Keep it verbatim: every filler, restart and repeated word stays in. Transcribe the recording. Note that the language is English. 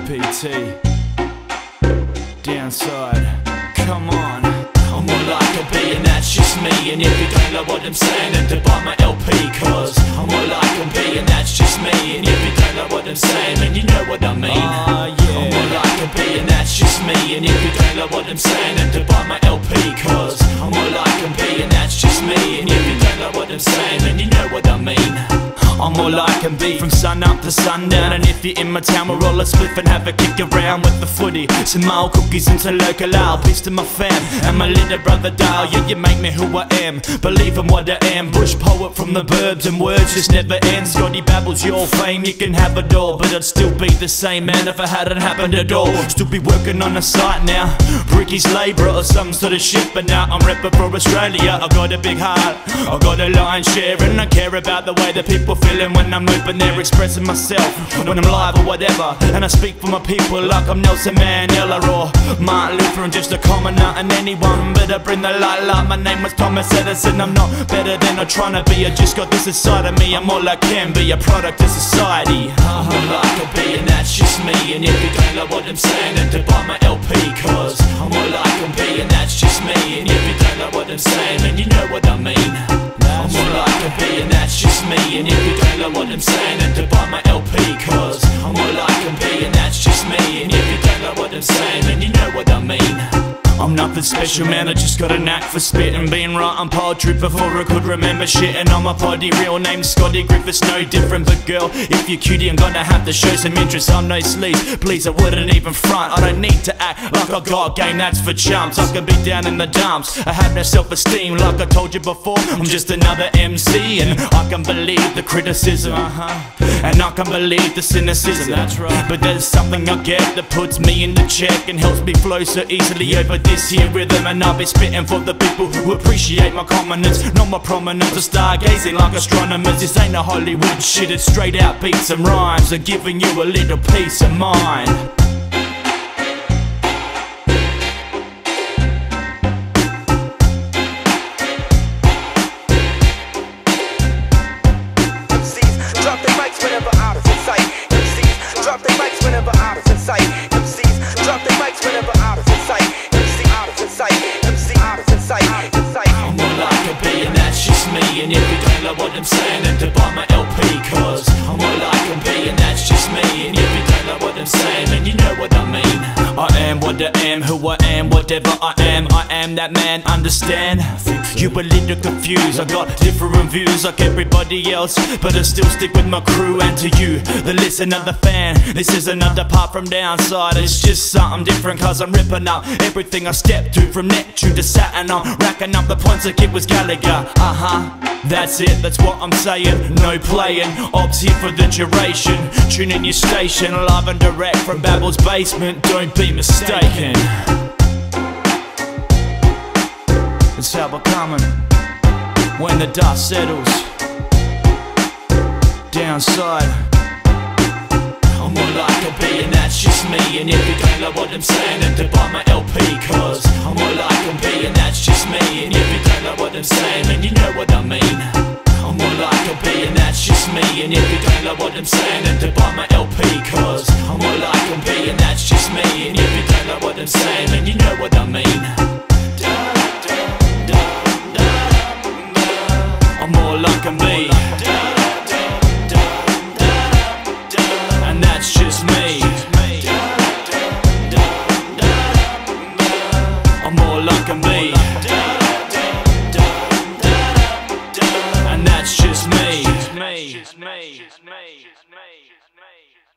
P T, Downsyde, come on. I'm more like a B and that's just me. And if you don't know what I'm saying, then to buy my L P, cause I'm more like a B and that's just me. And if you don't know what I'm saying, then you know what I mean. uh, yeah. I'm more like a B and that's just me. And if you don't know what I'm saying, then to buy my L P, cause I'm more like a B and that's just me. And if you don't know what I'm saying, then you know what I mean. I'm all I can be from sun up to sundown. And if you're in my town, we'll roll a spliff and have a kick around with the footy. Some mild cookies and some local ale. Peace to my fam and my little brother Dale. Yeah, you make me who I am, believe in what I am. Bush poet from the burbs and words just never end. Scotty babbles your fame, you can have it all, but I'd still be the same man if it hadn't happened at all. Still be working on the site now, Bricky's labourer or some sort of shit. But now I'm repping for Australia. I got a big heart, I got a lion's share, and I care about the way that people feel when I'm open there expressing myself, when I'm live or whatever. And I speak for my people like I'm Nelson Mandela or Martin Luther. I'm just a commoner and anyone better bring the light light. My name was Thomas Edison. I'm not better than I'm trying to be. I just got this inside of me. I'm all I can be, a product of society. I'm all I can be and that's just me. And if you don't know what I'm saying, then to buy my L P, cause I'm all I can be and that's just me. And if you don't know what I'm saying, then you know what I mean. I'm all I can be and that's just me. And if you don't know what I'm saying, then to buy my L P, cause I'm all I can be and that's just me. And if you don't know what I'm saying, then you know what I mean. I'm nothing special, man, I just got a knack for spitting. Being writing poetry before I could remember shit. And on my body, real name Scotty Griffiths, no different. But girl, if you're cutie, I'm gonna have to show some interest. I'm no sleaze, please, I wouldn't even front. I don't need to act like I got game, that's for chumps. I can be down in the dumps, I have no self-esteem. Like I told you before, I'm just another M C. And I can believe the criticism, uh-huh. And I can believe the cynicism, that's right. But there's something I get that puts me in the check and helps me flow so easily over this here rhythm. And I'll be spitting for the people who appreciate my commonness, not my prominence. Or stargazing like astronomers. This ain't no Hollywood shit, it's straight out beats and rhymes. I'm giving you a little peace of mind. Drop their mics whenever out of sight. M Cs drop their mics whenever out of sight. M C out of sight. M C out of sight. I'm all I can be and that's just me. And if you don't know what I'm saying, then to buy my L P, cause I'm all I can be and that's just me. And if you don't know what I'm saying, then you know what I mean. I am what I am, who I am, whatever I am. I am that man, understand? You a little confused, I got different views like everybody else, but I still stick with my crew. And to you, the listener, the fan, this is another part from Downsyde. It's just something different cause I'm ripping up everything I step to. From Neptune to Saturn, I'm racking up the points like it was Gallagher. Uh-huh, that's it, that's what I'm saying. No playing, Ob's here for the duration. Tune in your station, live and direct from Babel's basement. Don't be mistaken. It's how we're coming when the dust settles. Downsyde, I'm all I can be and that's just me. And if you don't know what I'm saying, then to buy my L P, cause I'm all I can be and that's just me. And if you don't know what I'm saying, then you know what I mean. I'm all I can be and that's just me. And if you don't know what I'm saying, then to buy my L P, cause I'm all I can be and that's just me. And if you don't know what I'm saying, then you know what I mean. I'm all I can be, and that's just me. I'm all I can be, and that's just me.